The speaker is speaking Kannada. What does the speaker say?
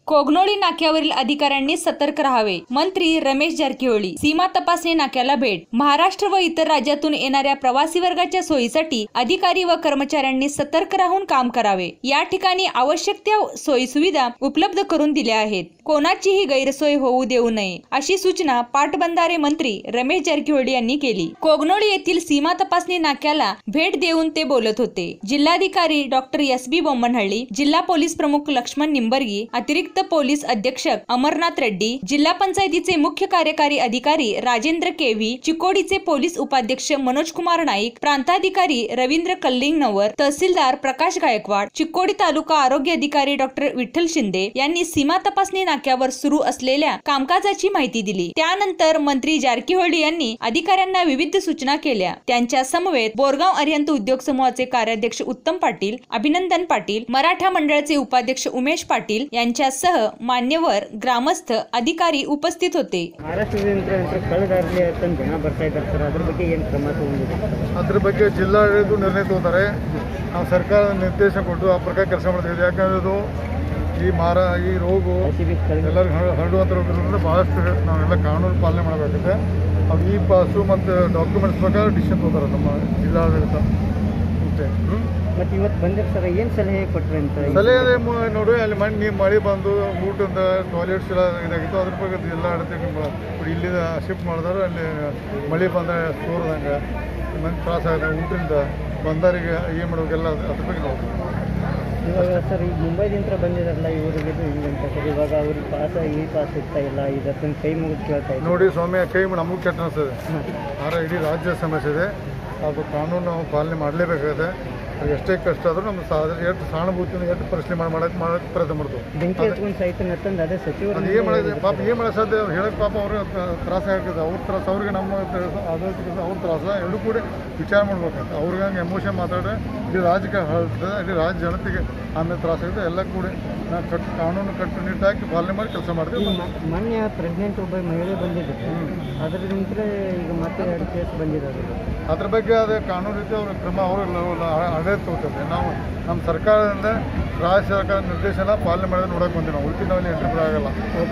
कोगनोळी नाक्यावरील अधिकाऱ्यांनी सतर्क राहावे. मंत्री रमेश जारकीहोळी. सीमा तपासणी नाक्याला भेट. महाराष्ट्र व इतर राज्यातून येणाऱ्या प्रवासी वर्गाच्या सोयीसाठी अधिकारी व कर्मचाऱ्यांनी सतर्क राहून काम करावे. या ठिकाणी आवश्यक त्या सोयी सुविधा उपलब्ध करून दिल्या आहेत. कोणाचीही गैरसोय होऊ देऊ नये अशी सूचना पाटबंधारे मंत्री रमेश जारकीहोळी यांनी केली. कोगनोळी येथील सीमा तपासणी नाक्याला भेट देऊन ते बोलत होते. जिल्हाधिकारी डॉक्टर एस.बी. बोम्मनहळ्ळी, जिल्हा पोलीस प्रमुख लक्ष्मण निंबर्गी, अतिरिक्त पोलीस अधीक्षक अमरनाथ रेड्डी, जिल्हा पंचायतीचे मुख्य कार्यकारी अधिकारी राजेंद्र केव्ही, चिकोडीचे पोलीस उपाध्यक्ष मनोज कुमार नाईक, प्रांताधिकारी रवींद्र कल्लिंगनवर, तहसीलदार प्रकाश गायकवाड, चिकोडी तालुका आरोग्य अधिकारी डॉक्टर विठ्ठल शिंदे यांनी सीमा तपासणी नाक्यावर सुरू असलेल्या कामकाजाची माहिती दिली. त्यानंतर मंत्री जारकीहोळी यांनी अधिकाऱ्यांना विविध सूचना केल्या. त्यांच्या समवेत बोरगाव अरिहंत उद्योग समूहाचे कार्याध्यक्ष उत्तम पाटील, अभिनंदन पाटील, मराठा मंडळाचे उपाध्यक्ष उमेश पाटील यांच्यासह मान्यवर, ग्रामस्थ, अधिकारी उपस्थित होते. ಅದ್ರ ಬಗ್ಗೆ ಜಿಲ್ಲಾಡಳಿತ ನಿರ್ಣಯ ತಗೋತಾರೆ. ನಾವು ಸರ್ಕಾರದ ನಿರ್ದೇಶನ ಕೊಟ್ಟು ಆ ಪ್ರಕಾರ ಕೆಲಸ ಮಾಡ್ತೀವಿ. ಯಾಕಂದ್ರೆ ಇದು ಈ ರೋಗ ಎಲ್ಲರಿಗೂ ಹರಡುವಂಥ ರೋಗದಿಂದ ಭಾಳಷ್ಟು ನಾವೆಲ್ಲ ಕಾನೂನು ಪಾಲನೆ ಮಾಡಬೇಕಾಗುತ್ತೆ. ಅದು ಈ ಪಾಸು ಮತ್ತು ಡಾಕ್ಯುಮೆಂಟ್ಸ್ ಪ್ರಕಾರ ಡಿಸಿಷನ್ ತಗೋತಾರೆ ನಮ್ಮ ಜಿಲ್ಲಾಡಳಿತ. ಮತ್ತು ಇವತ್ತು ಬಂದಿರ ಸರ್ ಏನು ಸಲಹೆ ಕೊಟ್ಟರೆ ಅಂತ? ಸಲಹೆ ಅದೇ ನೋಡಿ, ಅಲ್ಲಿ ಮಳೆ ಬಂದು ಊಟದ ಟಾಯ್ಲೆಟ್ಸ್ ಎಲ್ಲ ಇದಾಗಿತ್ತು. ಅದ್ರ ಬಗ್ಗೆ ಎಲ್ಲ ಇಲ್ಲಿಂದ ಶಿಫ್ಟ್ ಮಾಡಿದ್ರೆ ಅಲ್ಲಿ ಮಳೆ ಬಂದರೆ ಸೋರ್ದಂಗೆ ಮಂದಿ ತ್ರಾಸ ಆಗಿದೆ. ಊಟದಿಂದ ಬಂದರಿಗೆ ಏನು ಮಾಡೋಕೆಲ್ಲ ಅದ್ರ ಬಗ್ಗೆ ನೋಡಿ. ಇವಾಗ ಸರ್ ಈಗ ಮುಂಬೈದಿಂದ ಬಂದಿದಾರಲ್ಲ ಇವರಿಗೆ ಹಿಂಗಂತ ಸರ್, ಇವಾಗ ಅವ್ರಿಗೆ ಪಾಸ್ ಸಿಗ್ತಾ ಇಲ್ಲ. ಇದನ್ನು ಕೈ ಮುಗಿದು ಕೇಳ್ತಾ ಇದ್ದೀವಿ ನೋಡಿ ಸ್ವಾಮಿ. ಕೈ ನಮಗೂ ಕೆಟ್ಟ ಅನಿಸ್ತದೆ. ಆದರೆ ಇಡೀ ರಾಜ್ಯದ ಸಮಸ್ಯೆ ಇದೆ. ಅದು ಕಾನೂನು ನಾವು ಪಾಲನೆ ಮಾಡಲೇಬೇಕಾಗುತ್ತೆ. ಎಷ್ಟೇ ಕಷ್ಟ ಆದರೂ ನಮ್ಮ ಎಷ್ಟು ಸಹಾನುಭೂತಿಯಿಂದ ಎಷ್ಟು ಪರಿಶೀಲನೆ ಮಾಡೋಕ್ಕೆ ಪ್ರಯತ್ನ ಮಾಡ್ತೀವಿ. ಬೆಂಕಿ ಹಚ್ಕೊಂಡು ಸಹಿತ ನತ್ತಂದು ಅದೇ ಸಚಿವರು ಅದು ಏನು ಮಾಡಿದೆ ಪಾಪ, ಏನು ಮಾಡೋದು ಸಾಧ್ಯ? ಹೇಳಕ್ಕೆ ಪಾಪ ಅವ್ರಿಗೆ ತ್ರಾಸ ಆಗ್ತದೆ. ಅವ್ರ ತ್ರಾಸ ಅವ್ರಿಗೆ ನಮ್ಮ ಅವ್ರ ತ್ರಾಸ ಎರಡೂ ಕೂಡ ವಿಚಾರ ಮಾಡ್ಬೇಕಂತ. ಅವ್ರಿಗೆ ಹಂಗೆ ಎಮೋಷನ್ ಮಾತಾಡಿದ್ರೆ ಇಡೀ ರಾಜ್ಯಕ್ಕೆ ಹರಡ್ತದೆ, ಇಡೀ ರಾಜ್ಯ ಜನತೆಗೆ ಆಮೇಲೆ ತ್ರಾಸ ಆಗುತ್ತೆ. ಎಲ್ಲ ಕೂಡ ನಾವು ಕಾನೂನು ಕಟ್ಟುನಿಟ್ಟಾಗಿ ಪಾಲನೆ ಮಾಡಿ ಕೆಲಸ ಮಾಡ್ತೀವಿ. ಮೊನ್ನೆ ಪ್ರೆಗ್ನೆಂಟ್ ಒಬ್ಬ ಮಹಿಳೆ ಬಂದಿದ್ದು, ಅದರಿಂದ ಈಗ ಮತ್ತೆ 2 ಕೇಸ್ ಬಂದಿದ್ದಾರೆ. ಅದ್ರ ಬಗ್ಗೆ ಅದೇ ಕಾನೂನು ರೀತಿ ಅವ್ರ ಕ್ರಮ ಅವರು ಆಡಳಿತ ತಗೋತಾರೆ. ನಾವು ನಮ್ಮ ಸರ್ಕಾರದಿಂದ ರಾಜ್ಯ ಸರ್ಕಾರ ನಿರ್ದೇಶನ ಪಾಲನೆ ಮಾಡಿದ್ರೆ ನೋಡೋಕೆ ಬಂದಿವಿ. ನಾವು ಉಳಿದ ನಾವಲ್ಲಿ ಎಂಟ್ರಿ ಆಗಲ್ಲ.